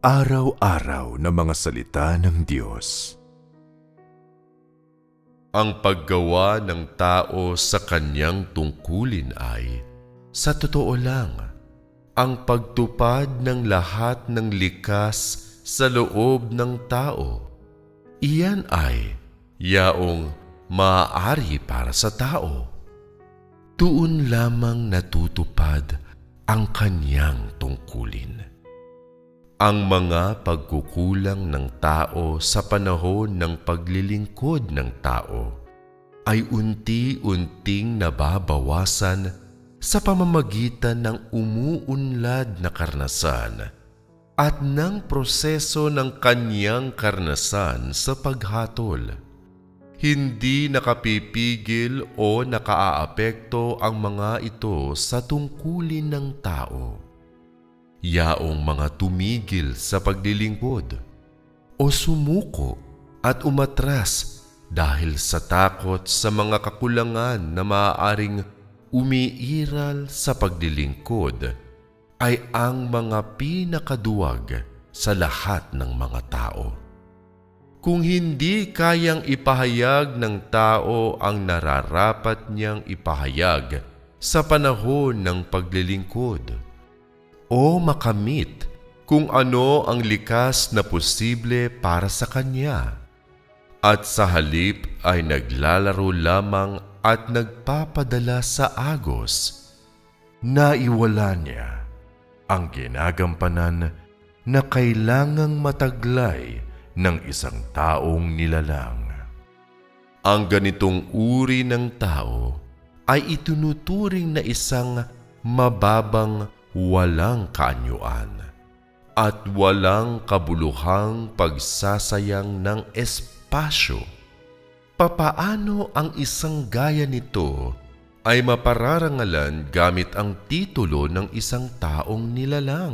Araw-araw na mga salita ng Diyos. Ang paggawa ng tao sa kanyang tungkulin ay, sa totoo lang, ang pagtupad ng lahat ng likas sa loob ng tao. Iyan ay yaong maaari para sa tao. Doon lamang natutupad ang kanyang tungkulin. Ang mga pagkukulang ng tao sa panahon ng paglilingkod ng tao ay unti-unting nababawasan sa pamamagitan ng umuunlad na karanasan at ng proseso ng kanyang karanasan sa paghatol. Hindi nakapipigil o nakaaapekto ang mga ito sa tungkulin ng tao. Yaong mga tumigil sa paglilingkod o sumuko at umatras dahil sa takot sa mga kakulangan na maaaring umiiral sa paglilingkod ay ang mga pinakaduwag sa lahat ng mga tao. Kung hindi kayang ipahayag ng tao ang nararapat niyang ipahayag sa panahon ng paglilingkod, o makamit kung ano ang likas na posible para sa kanya, at sa halip ay naglalaro lamang at nagpapadala sa agos, naiwala niya ang ginagampanan na kailangang mataglay ng isang taong nilalang. Ang ganitong uri ng tao ay itunuturing na isang mababang walang kaanyuan at walang kabuluhang pagsasayang ng espasyo. Papaano ang isang gaya nito ay mapararangalan gamit ang titulo ng isang taong nilalang?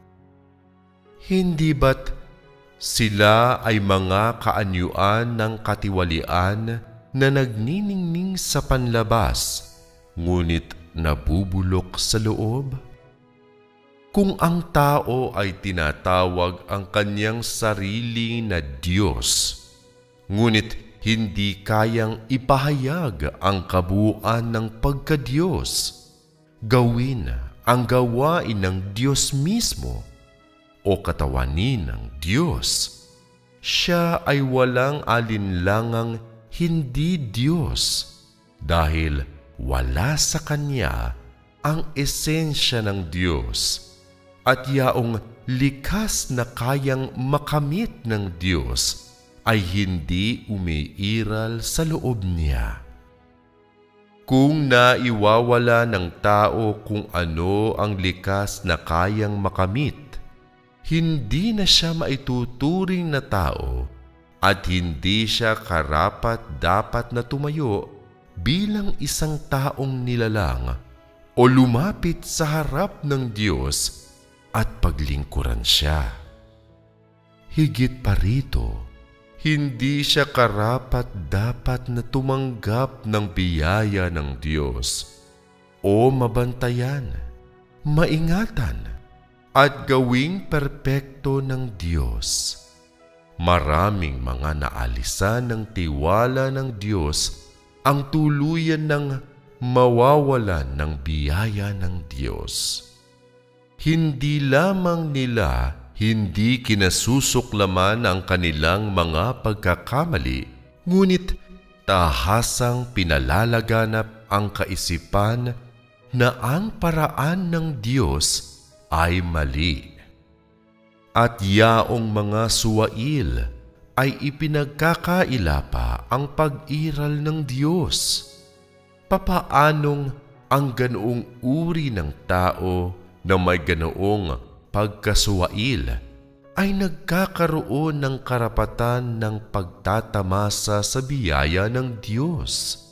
Hindi ba't sila ay mga kaanyuan ng katiwalian na nagniningning sa panlabas, ngunit nabubulok sa loob? Kung ang tao ay tinatawag ang kanyang sarili na Diyos, ngunit hindi kayang ipahayag ang kabuuan ng pagka-Diyos, gawin ang gawain ng Diyos mismo o katawanin ng Diyos, siya ay walang alinlangang hindi Diyos dahil wala sa kanya ang esensya ng Diyos at yaong likas na kayang makamit ng Diyos ay hindi umiiral sa loob niya. Kung naiwawala ng tao kung ano ang likas na kayang makamit, hindi na siya maituturing na tao at hindi siya karapat-dapat na tumayo bilang isang taong nilalang o lumapit sa harap ng Diyos at paglingkuran siya. Higit pa rito, hindi siya karapat-dapat na tumanggap ng biyaya ng Diyos o mabantayan, maingatan, at gawing perpekto ng Diyos. Maraming mga naalisan ng tiwala ng Diyos ang tuluyan ng mawawalan ng biyaya ng Diyos. Hindi lamang nila hindi kinasusuklaman ang kanilang mga pagkakamali, ngunit tahasang pinalalaganap ang kaisipan na ang paraan ng Diyos ay mali. At yaong mga suwail ay ipinagkakaila pa ang pag-iral ng Diyos. Papaanong ang ganoong uri ng tao na may ganoong pagkasuwail ay nagkakaroon ng karapatan ng pagtatamasa sa biyaya ng Diyos?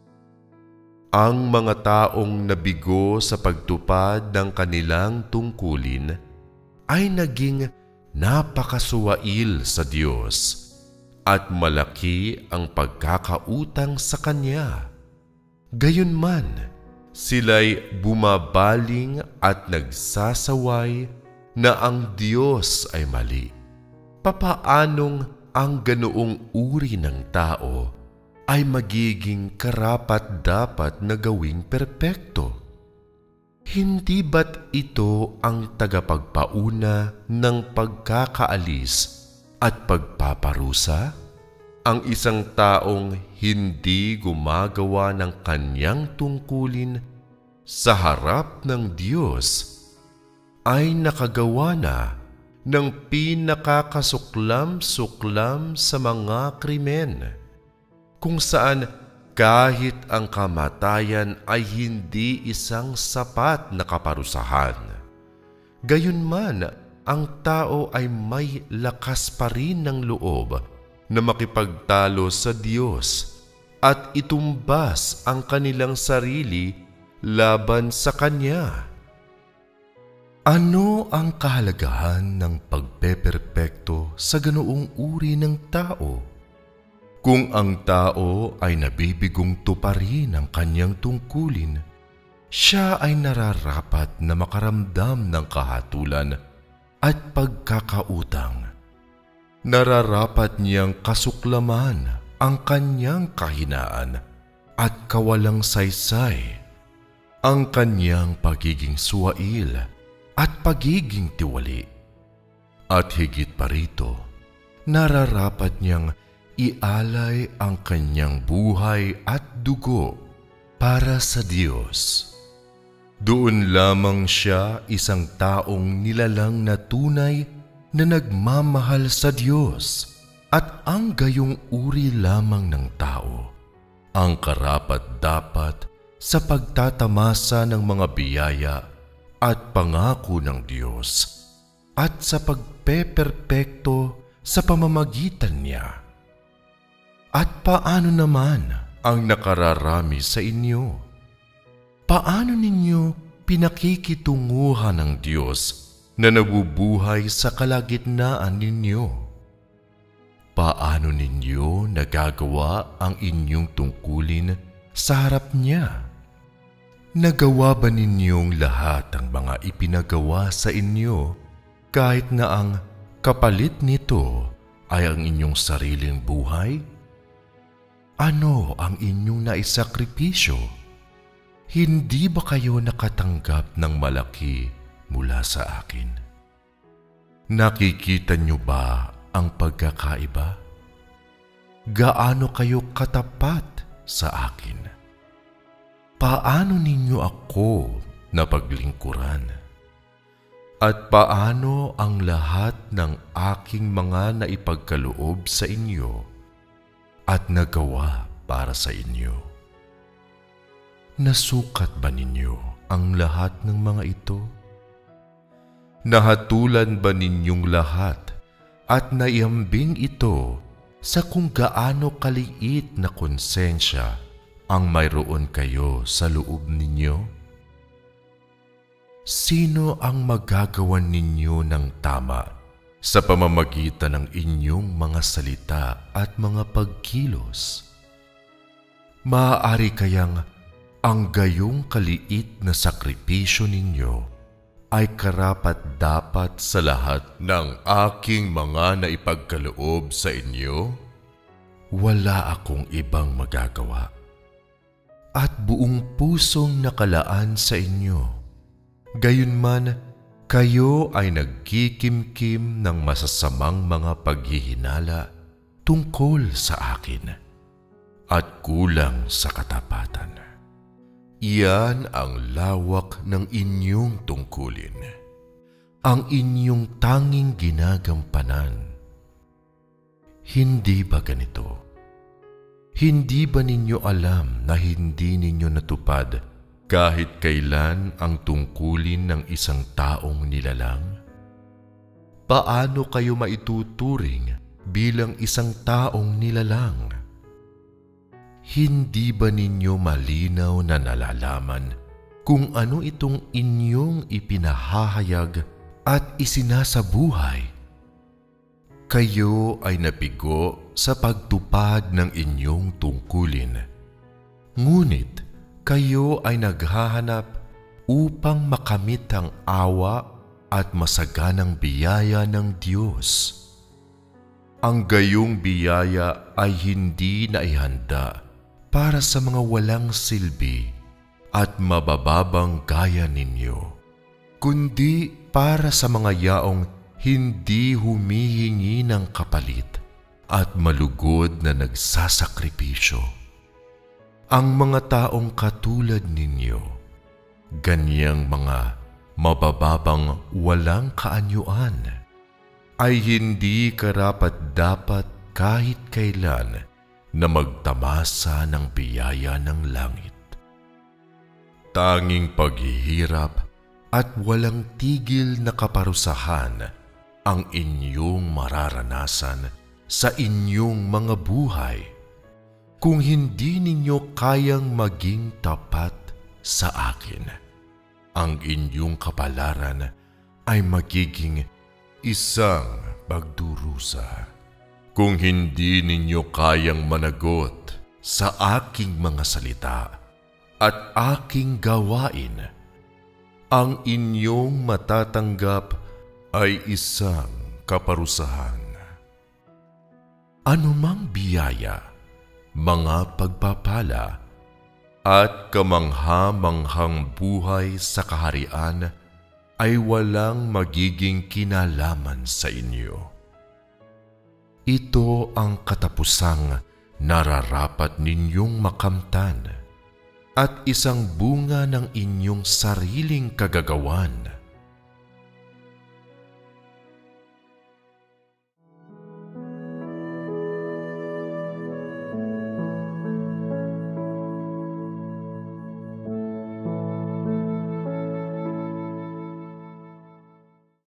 Ang mga taong nabigo sa pagtupad ng kanilang tungkulin ay naging napakasuwail sa Diyos at malaki ang pagkakautang sa Kanya. Gayunman, sila'y bumabaling at nagsasaway na ang Diyos ay mali, papaanong ang ganoong uri ng tao ay magiging karapat-dapat na gawing perpekto? Hindi ba't ito ang tagapagpauna ng pagkakaalis at pagpaparusa? Ang isang taong hindi gumagawa ng kanyang tungkulin sa harap ng Diyos ay nakagawa na ng pinakakasuklam-suklam sa mga krimen, kung saan kahit ang kamatayan ay hindi isang sapat na kaparusahan. Gayunman, ang tao ay may lakas pa rin ng loob na makipagtalo sa Diyos at itumbas ang kanilang sarili laban sa Kanya. Ano ang kahalagahan ng pagpeperpekto sa ganoong uri ng tao? Kung ang tao ay nabibigong tuparin ang kanyang tungkulin, siya ay nararapat na makaramdam ng kahatulan at pagkakautang. Nararapat niyang kasuklaman ang kanyang kahinaan at kawalang saysay, ang kanyang pagiging suwail at pagiging tiwali. At higit pa rito, nararapat niyang ialay ang kanyang buhay at dugo para sa Diyos. Doon lamang siya isang taong nilalang na tunay na nagmamahal sa Diyos, at ang gayong uri lamang ng tao ang karapat-dapat sa pagtatamasa ng mga biyaya at pangako ng Diyos at sa pagpeperpekto sa pamamagitan niya. At paano naman ang nakararami sa inyo? Paano ninyo pinakikitunguhan ng Diyos na nabubuhay sa kalagitnaan ninyo? Paano ninyo nagagawa ang inyong tungkulin sa harap niya? Nagawa ba ninyong lahat ang mga ipinagawa sa inyo kahit na ang kapalit nito ay ang inyong sariling buhay? Ano ang inyong naisakripisyo? Hindi ba kayo nakatanggap ng malaki mula sa akin? Nakikita niyo ba ang pagkakaiba? Gaano kayo katapat sa akin? Paano ninyo ako napaglingkuran? At paano ang lahat ng aking mga naipagkaloob sa inyo at nagawa para sa inyo? Nasukat ba ninyo ang lahat ng mga ito? Nahatulan ba ninyong lahat at naiambing ito sa kung gaano kaliit na konsensya ang mayroon kayo sa loob ninyo? Sino ang magagawan ninyo ng tama sa pamamagitan ng inyong mga salita at mga pagkilos? Maaari kayang ang gayong kaliit na sakripisyo ninyo ay karapat-dapat sa lahat ng aking mga naipagkaloob sa inyo? Wala akong ibang magagawa at buong pusong nakalaan sa inyo. Gayunman, kayo ay nagkikimkim ng masasamang mga paghihinala tungkol sa akin at kulang sa katapatan. Iyan ang lawak ng inyong tungkulin, ang inyong tanging ginagampanan. Hindi ba ganito? Hindi ba ninyo alam na hindi ninyo natupad kahit kailan ang tungkulin ng isang taong nilalang? Paano kayo maituturing bilang isang taong nilalang? Hindi ba ninyo malinaw na nalalaman kung ano itong inyong ipinahahayag at isinasabuhay? Kayo ay napigo sa pagtupad ng inyong tungkulin. Ngunit kayo ay naghahanap upang makamit ang awa at masaganang biyaya ng Diyos. Ang gayong biyaya ay hindi naihanda para sa mga walang silbi at mabababang gaya ninyo, kundi para sa mga yaong hindi humihingi ng kapalit at malugod na nagsasakripisyo. Ang mga taong katulad ninyo, ganyang mga mabababang walang kaanyuan, ay hindi karapat-dapat kahit kailan na magtamasa ng biyaya ng langit. Tanging paghihirap at walang tigil na kaparusahan ang inyong mararanasan sa inyong mga buhay kung hindi ninyo kayang maging tapat sa akin. Ang inyong kapalaran ay magiging isang pagdurusa. Kung hindi ninyo kayang managot sa aking mga salita at aking gawain, ang inyong matatanggap ay isang kaparusahan. Anumang biyaya, mga pagpapala, at kamangha-manghang buhay sa kaharian ay walang magiging kinalaman sa inyo. Ito ang katapusang nararapat ninyong makamtan at isang bunga ng inyong sariling kagagawan